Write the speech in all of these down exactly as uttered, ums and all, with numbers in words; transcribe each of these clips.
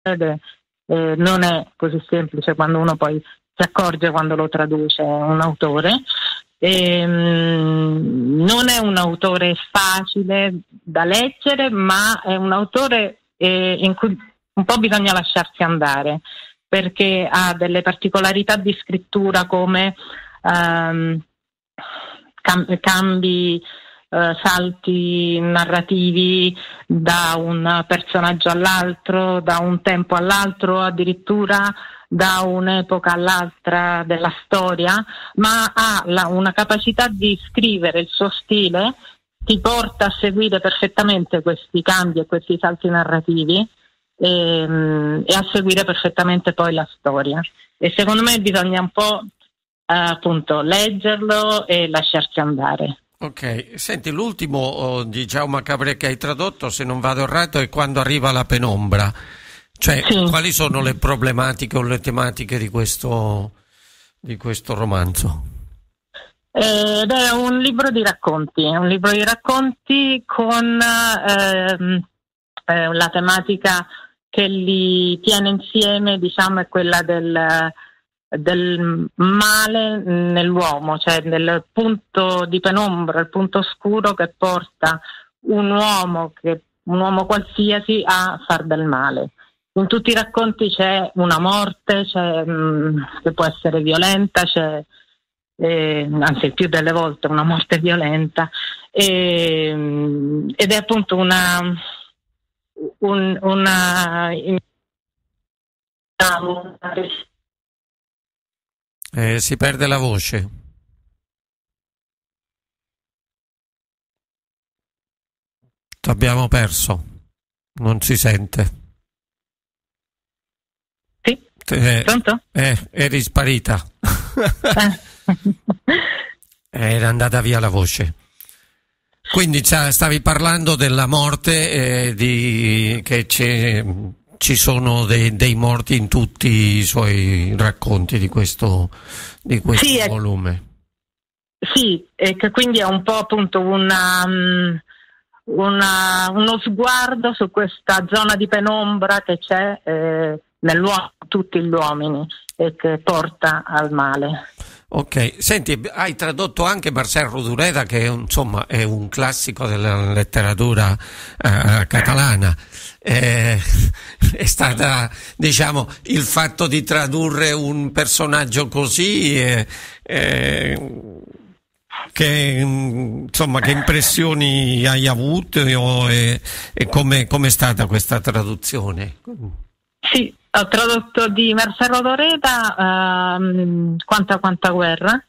eh, non è così semplice quando uno poi si accorge quando lo traduce un autore. E, um, non è un autore facile da leggere, ma è un autore eh, in cui un po' bisogna lasciarsi andare, perché ha delle particolarità di scrittura come um, cam- cambi, uh, salti narrativi da un personaggio all'altro, da un tempo all'altro, addirittura da un'epoca all'altra della storia, ma ha la, una capacità di scrivere, il suo stile ti porta a seguire perfettamente questi cambi e questi salti narrativi e, e a seguire perfettamente poi la storia. E secondo me bisogna un po' eh, appunto leggerlo e lasciarsi andare. Ok, senti, l'ultimo oh, di Jaume Cabré che hai tradotto, se non vado errato, è Quando arriva la penombra. Cioè, sì. Quali sono le problematiche o le tematiche di questo, di questo romanzo? Ed è un libro di racconti, è un libro di racconti con ehm, eh, la tematica che li tiene insieme, diciamo, è quella del, del male nell'uomo, cioè del punto di penombra, il punto oscuro che porta un uomo, che, un uomo qualsiasi a far del male. In tutti i racconti c'è una morte, c'è, mh, che può essere violenta, c'è eh, anzi il più delle volte una morte violenta, e, mh, ed è appunto una, un, una, una eh, si perde la voce. T'abbiamo perso, non si sente. Eh, Pronto? Eh, eri sparita. Era andata via la voce. Quindi stavi parlando della morte, eh, di, che c'è, ci sono dei, dei morti in tutti i suoi racconti di questo, di questo sì, volume. È, sì, e che quindi è un po' appunto una, una, uno sguardo su questa zona di penombra che c'è eh, nell'uomo, tutti gli uomini, e che porta al male. Ok, senti, hai tradotto anche Mercè Rodoreda, che è un, insomma è un classico della letteratura eh, catalana. Eh, è stata, diciamo, il fatto di tradurre un personaggio così eh, eh, che insomma che impressioni hai avuto o è, e come è stata questa traduzione? Sì, ho tradotto di Mercè Rodoreda uh, Quanta quanta guerra.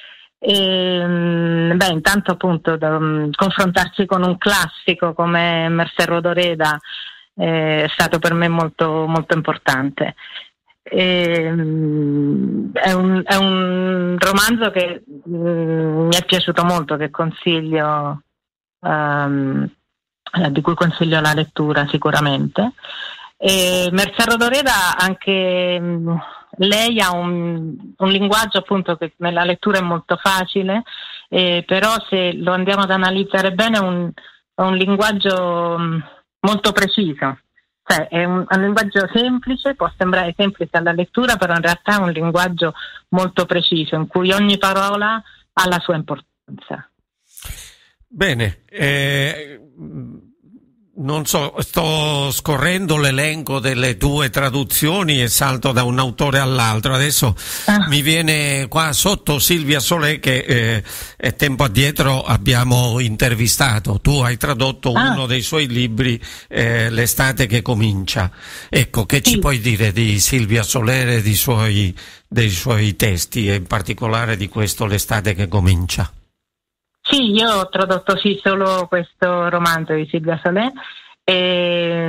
E, beh, intanto appunto da, um, confrontarsi con un classico come Mercè Rodoreda eh, è stato per me molto molto importante. E, um, è, un, è un romanzo che um, mi è piaciuto molto, che consiglio um, di cui consiglio la lettura sicuramente. E Mercè Rodoreda anche mh, lei ha un, un linguaggio appunto che nella lettura è molto facile, eh, però se lo andiamo ad analizzare bene è un, è un linguaggio mh, molto preciso, cioè è un, un linguaggio semplice, può sembrare semplice alla lettura, però in realtà è un linguaggio molto preciso in cui ogni parola ha la sua importanza. Bene, eh... non so, sto scorrendo l'elenco delle tue traduzioni e salto da un autore all'altro. Adesso ah. mi viene qua sotto Silvia Solé, che eh, tempo addietro abbiamo intervistato. Tu hai tradotto ah. uno dei suoi libri, eh, L'estate che comincia. Ecco, che sì. ci puoi dire di Silvia Solé e di suoi, dei suoi testi, e in particolare di questo L'estate che comincia? Sì, io ho tradotto sì solo questo romanzo di Silvia Solé e,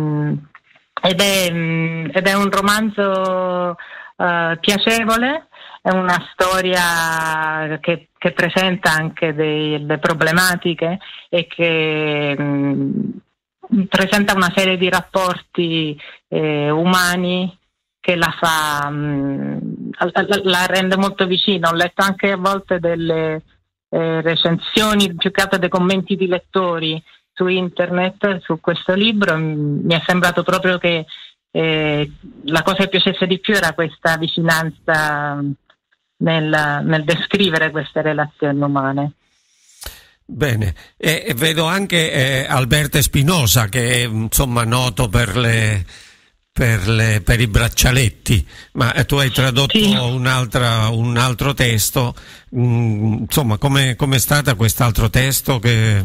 ed, è, ed è un romanzo uh, piacevole, è una storia che, che presenta anche delle problematiche e che mh, presenta una serie di rapporti eh, umani che la fa, mh, la, la rende molto vicina. Ho letto anche a volte delle Eh, recensioni, più che altro dei commenti di lettori su internet su questo libro. Mi è sembrato proprio che e la cosa che piacesse di più era questa vicinanza nel, nel descrivere queste relazioni umane. Bene, e, e vedo anche eh, Alberto Espinosa, che è insomma noto per le per le per i braccialetti, ma eh, tu hai tradotto sì. un'altra un altro testo, mm, insomma, come è stata quest'altro testo, che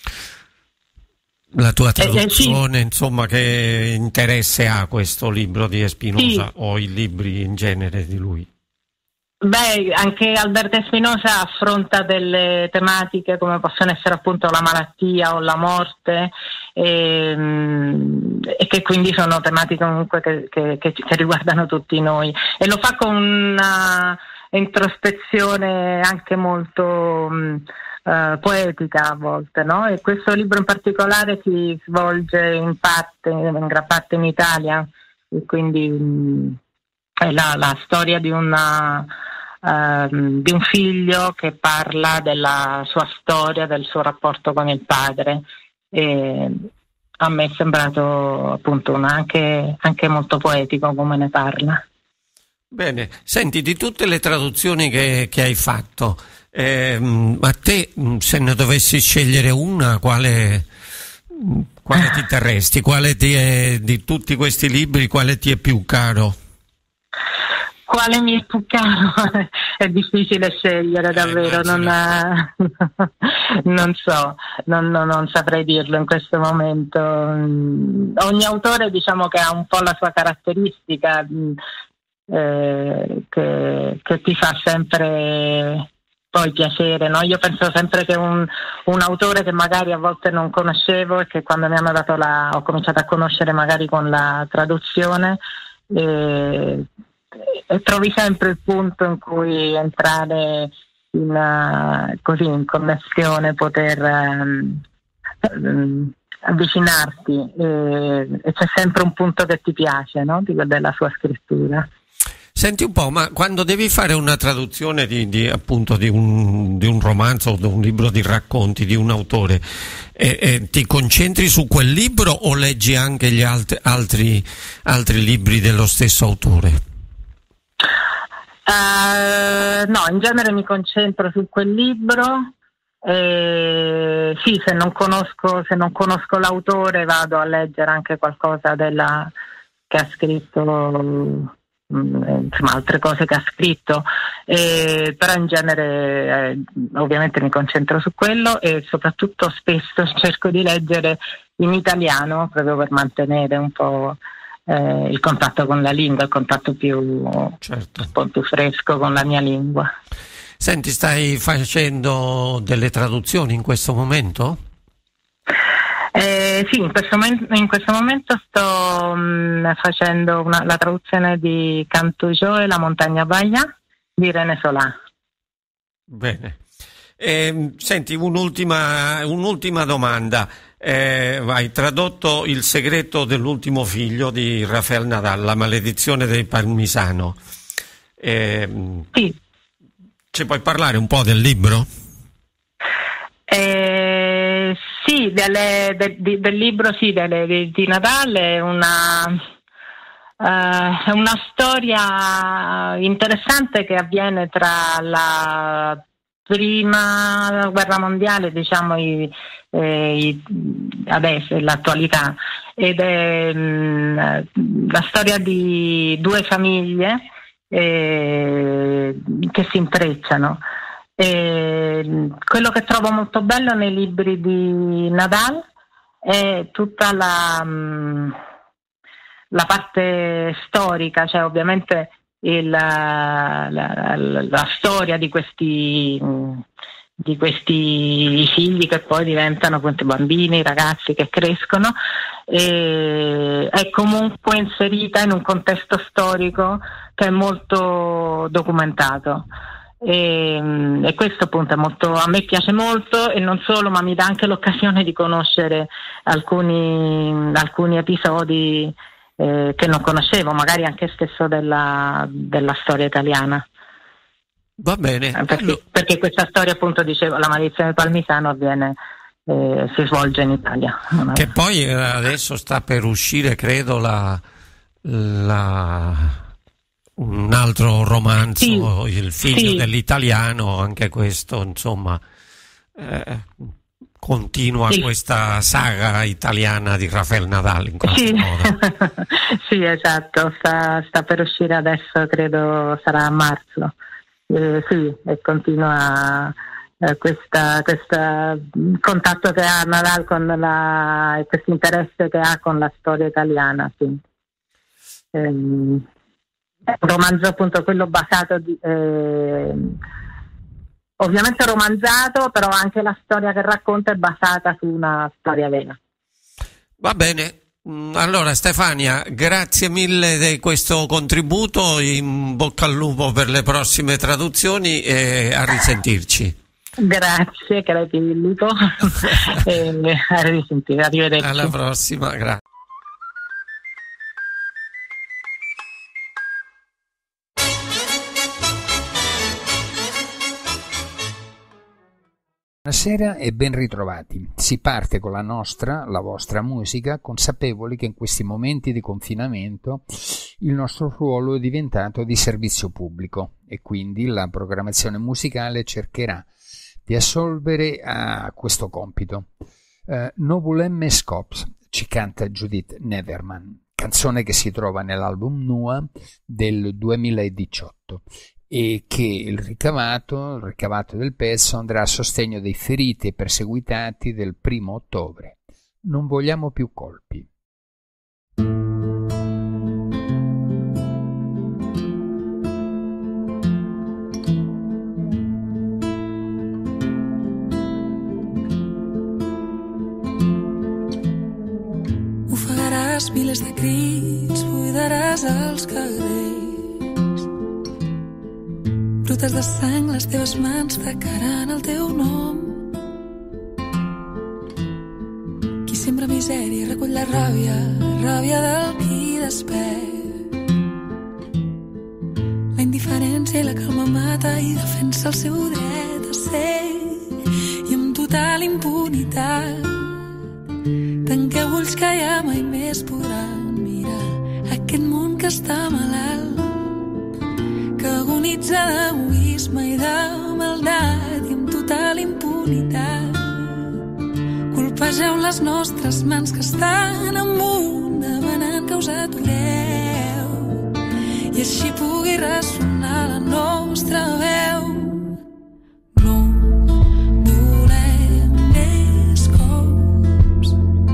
la tua traduzione, eh, eh, sì. insomma, che interesse ha questo libro di Espinosa sì. o i libri in genere di lui? Beh, anche Alberto Espinosa affronta delle tematiche come possono essere appunto la malattia o la morte, e, e che quindi sono tematiche comunque che, che, che, che riguardano tutti noi, e lo fa con una introspezione anche molto uh, poetica a volte, no? E questo libro in particolare si svolge in parte, in gran parte in Italia, e quindi um, è la, la storia di una uh, di un figlio che parla della sua storia, del suo rapporto con il padre, e a me è sembrato appunto una, anche, anche molto poetico come ne parla. Bene, senti, di tutte le traduzioni che, che hai fatto, eh, a te, se ne dovessi scegliere una, quale, quale ti terresti? Quale ti è, di tutti questi libri, quale ti è più caro? Quale mi è più caro? È difficile scegliere, davvero, eh, non, non so, non, non, non saprei dirlo in questo momento. Ogni autore, diciamo, che ha un po' la sua caratteristica, eh, che, che ti fa sempre poi piacere, no? Io penso sempre che un, un autore che magari a volte non conoscevo, e che quando mi hanno dato la, ho cominciato a conoscere magari con la traduzione, eh, e trovi sempre il punto in cui entrare in, uh, così in connessione, poter um, um, avvicinarti, e, e c'è sempre un punto che ti piace, no? Della sua scrittura. Senti un po', ma quando devi fare una traduzione di, di appunto di un, di un romanzo o di un libro di racconti di un autore, eh, eh, ti concentri su quel libro o leggi anche gli alt- altri, altri libri dello stesso autore? Uh, no, in genere mi concentro su quel libro. Eh, sì, se non conosco, se non conosco l'autore, vado a leggere anche qualcosa della, che ha scritto, insomma, altre cose che ha scritto, eh, però in genere eh, ovviamente mi concentro su quello, e soprattutto spesso cerco di leggere in italiano, proprio per mantenere un po' eh, il contatto con la lingua, il contatto più, certo. un po' più fresco con la mia lingua. Senti, stai facendo delle traduzioni in questo momento? Eh, sì, in questo, momento, in questo momento sto mh, facendo una, la traduzione di Cantujo e la montagna Baia di René Solà. Bene. Eh, senti, un'ultima, un'ultima domanda. Eh, hai tradotto Il segreto dell'ultimo figlio di Rafael Nadal, La maledizione del Parmisano. Eh, sì. Ci puoi parlare un po' del libro? Eh, sì, delle, de, de, del libro sì, delle, de, di Nadal è una, uh, è una storia interessante che avviene tra la prima guerra mondiale, diciamo, i, eh, i, adesso, l'attualità, ed è mh, la storia di due famiglie eh, che si intrecciano. E quello che trovo molto bello nei libri di Nadal è tutta la, la parte storica, cioè ovviamente il, la, la, la storia di questi, di questi figli che poi diventano appunto bambini, ragazzi che crescono, e è comunque inserita in un contesto storico che è molto documentato. E, e questo appunto è molto, a me piace molto, e non solo, ma mi dà anche l'occasione di conoscere alcuni, alcuni episodi eh, che non conoscevo, magari anche stesso della, della storia italiana. Va bene. Perché, allora, perché questa storia, appunto, dicevo, La maledizione del Parmisano avviene, eh, si svolge in Italia. Che poi adesso sta per uscire, credo, la la, un altro romanzo, sì, Il figlio sì. dell'italiano, anche questo insomma eh, continua sì. questa saga italiana di Rafael Nadal in qualche sì. modo. Sì, esatto, sta, sta per uscire adesso, credo sarà a marzo. Eh, sì, e continua eh, questa, questa contatto che ha Nadal con la, questo interesse che ha con la storia italiana. Sì. Ehm, è un romanzo appunto quello basato di, eh, ovviamente romanzato, però anche la storia che racconta è basata su una storia vera. Va bene. Allora Stefania, grazie mille di questo contributo, in bocca al lupo per le prossime traduzioni e a risentirci. Grazie, crepi il lupo. E a risentire, arrivederci. Alla prossima, grazie. Buonasera e ben ritrovati. Si parte con la nostra, la vostra musica, consapevoli che in questi momenti di confinamento il nostro ruolo è diventato di servizio pubblico e quindi la programmazione musicale cercherà di assolvere a questo compito. Uh, Novulemme Scops ci canta Judith Neverman, canzone che si trova nell'album Nua del duemiladiciotto. E che il ricavato, il ricavato del pezzo andrà a sostegno dei feriti e perseguitati del primo ottobre. Non vogliamo più colpi. Ofegaràs milers de crits, buidaràs els carrers. Brutes de sang, les teves mans tacaran el teu nom. Qui sembra misèria recull la ràbia, ràbia del qui despert. La indiferència i la calma mata i defensa el seu dret a ser. I amb total impunitat tanqueu ulls que ja mai més podran mirar aquest món que està malalt, que agonitza d'egoisme i de maldat i amb total impunitat. Colpegeu les nostres mans que estan amunt demanant que us atureu i així pugui ressonar la nostra veu. No volem més cops.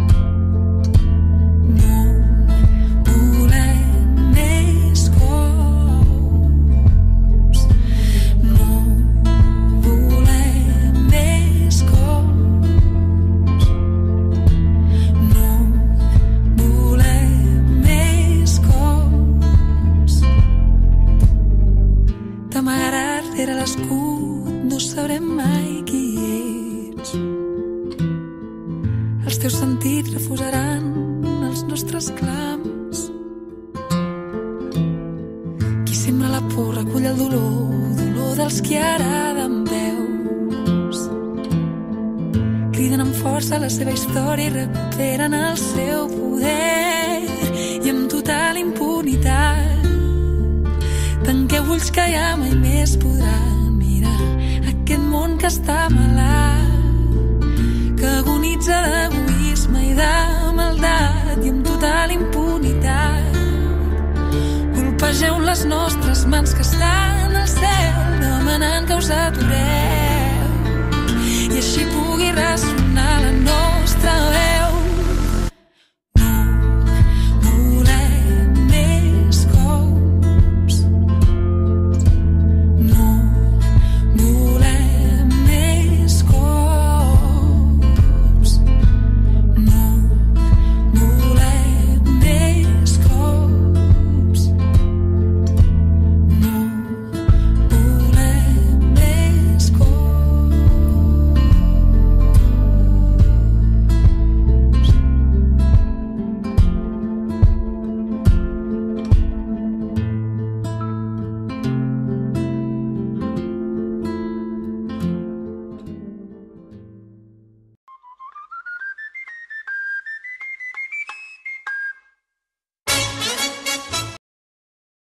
No volem més cops. No volem més cops. No volem més cops. T'amagaràs rere l'escut, no sabrem mai qui ets. Els teus sentits refusaran els nostres clams. Qui sembra la por recull el dolor, dolor dels qui araden veus. Criden amb força la seva història i recuperen el seu poder i amb total impunitat tanqueu ulls que ja mai més podran mirar aquest món que està malalt, que agonitza d'egoisme i de maldat i amb total impunitat. Colpegeu les nostres mans que estan al cel demanant que us atureu i així pugui ressonar